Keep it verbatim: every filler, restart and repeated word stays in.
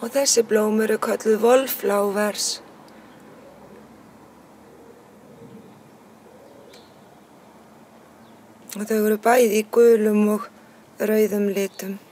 Og þessi blóm eru kölluð Wallflowers. Og þau eru bæði í gulum og rauðum litum.